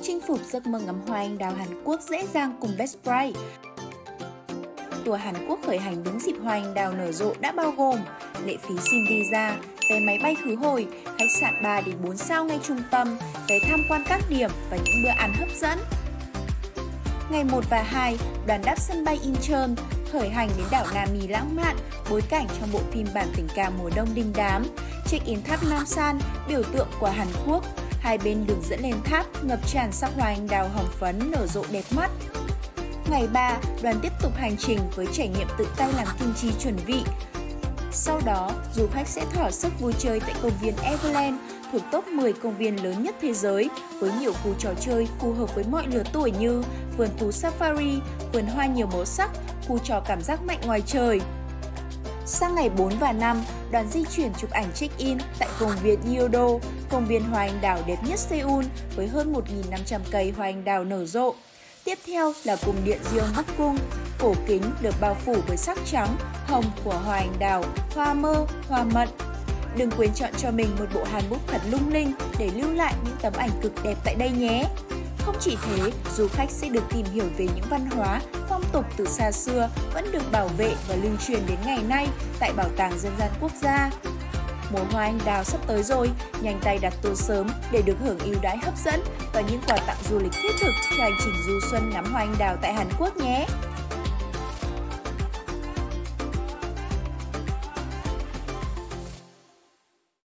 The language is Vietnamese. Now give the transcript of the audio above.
chinh phục giấc mơ ngắm hoa anh đào Hàn Quốc dễ dàng cùng Best Price. Tour Hàn Quốc khởi hành đúng dịp hoa anh đào nở rộ đã bao gồm lệ phí xin visa, vé máy bay khứ hồi, khách sạn 3 đến 4 sao ngay trung tâm, vé tham quan các điểm và những bữa ăn hấp dẫn. Ngày 1 và 2, đoàn đáp sân bay Incheon khởi hành đến đảo Nami lãng mạn, bối cảnh trong bộ phim bản tình ca mùa đông đình đám, check-in tháp Nam San, biểu tượng của Hàn Quốc. Hai bên đường dẫn lên tháp ngập tràn sắc hoa anh đào hồng phấn nở rộ đẹp mắt. Ngày 3, đoàn tiếp tục hành trình với trải nghiệm tự tay làm kim chi chuẩn vị. Sau đó, du khách sẽ thỏa sức vui chơi tại công viên Everland, thuộc top 10 công viên lớn nhất thế giới, với nhiều khu trò chơi phù hợp với mọi lứa tuổi như vườn thú safari, vườn hoa nhiều màu sắc, khu trò cảm giác mạnh ngoài trời. Sang ngày 4 và 5, đoàn di chuyển chụp ảnh check-in tại công viên Yeouido, công viên hoa anh đào đẹp nhất Seoul với hơn 1.500 cây hoa anh đào nở rộ. Tiếp theo là cung điện Gyeongbokgung, cổ kính được bao phủ bởi sắc trắng, hồng của hoa anh đào, hoa mơ, hoa mận. Đừng quên chọn cho mình một bộ hanbok thật lung linh để lưu lại những tấm ảnh cực đẹp tại đây nhé! Không chỉ thế, du khách sẽ được tìm hiểu về những văn hóa, phong tục từ xa xưa vẫn được bảo vệ và lưu truyền đến ngày nay tại Bảo tàng Dân gian Quốc gia. Mùa hoa anh đào sắp tới rồi, nhanh tay đặt tour sớm để được hưởng ưu đãi hấp dẫn và những quà tặng du lịch thiết thực cho hành trình du xuân ngắm hoa anh đào tại Hàn Quốc nhé!